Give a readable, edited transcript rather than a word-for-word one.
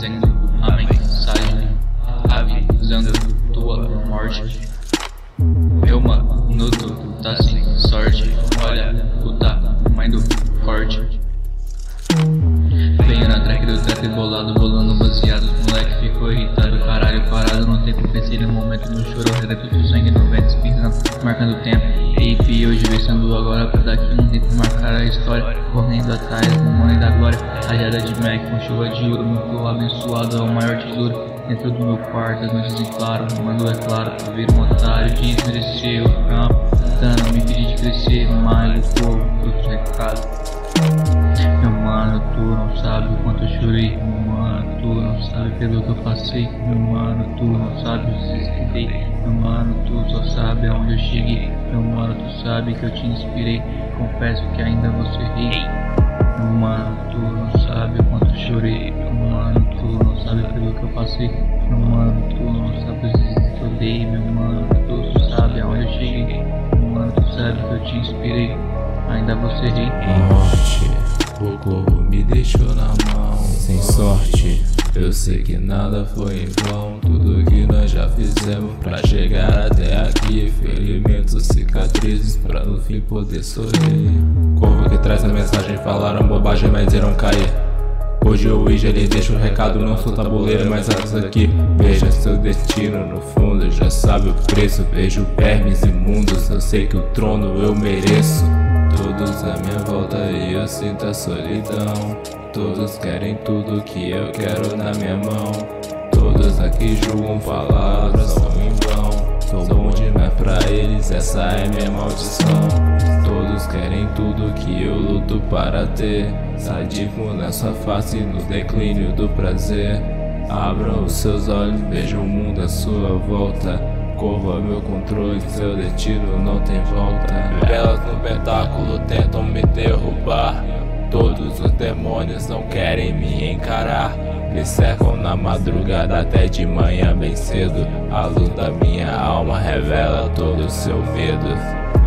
dizendo a mensagem, avisando tua morte. Meu minuto tá sem sorte, olha o tamanho do corte. Venho na track do trap bolado, bolando baseado. Moleque ficou irritado, caralho parado. Não tem como pensar no momento, no choro, reto do sangue no vento, espirrando, marcando o tempo. AP hoje versando agora, pra daqui um tempo marcar a história. Correndo atrás, no money da glória. Rajada de Mac com chuva de ouro, muito abençoado, é o maior tesouro. Dentro do meu quarto, as noites em claro, mando é claro, tu vira um otário, desmerecer o campo, tentando me pedir de crescer, mas o povo, outro recado. Meu mano, tu não sabe o quanto eu chorei. Meu mano, tu não sabe pelo que eu passei. Meu mano, tu não sabe os que estudei. Meu mano, tu só sabe aonde eu cheguei. Meu mano, tu sabe que eu te inspirei. Confesso que ainda vou ser rei. Meu mano, tu não sabe o quanto eu chorei. Meu mano, tu não sabe pelo que eu passei. Meu mano, tu não sabe os que eu dei. Meu mano, tu só sabe aonde eu cheguei. Meu mano, tu sabe que eu te inspirei. Ainda vou ser rei. Morte, o corpo me deixou na mão. Sem sorte, eu sei que nada foi em vão. Tudo que nós já fizemos pra chegar até aqui. Ferimentos, cicatrizes, pra no fim poder sorrir. Corvo que traz a mensagem, falaram bobagem, mas irão cair. Hoje o Ouija ele deixa o recado, não sou tabuleiro, mas as aqui. Veja seu destino no fundo, já sabe o preço. Vejo vermes imundos, eu sei que o trono eu mereço. Todos à minha volta e eu sinto a solidão. Todos querem tudo que eu quero na minha mão. Todos aqui julgam palavras, são em vão. Sou bom demais pra eles, essa é minha maldição. Todos querem tudo que eu luto para ter. Sadismo na sua face, no declínio do prazer. Abram os seus olhos, vejam o mundo à sua volta. Corvo é meu controle, seu destino não tem volta. Velas no pentáculo tentam me derrubar. Todos os demônios não querem me encarar. Me cercam na madrugada até de manhã bem cedo. A luz da minha alma revela todo o seu medo.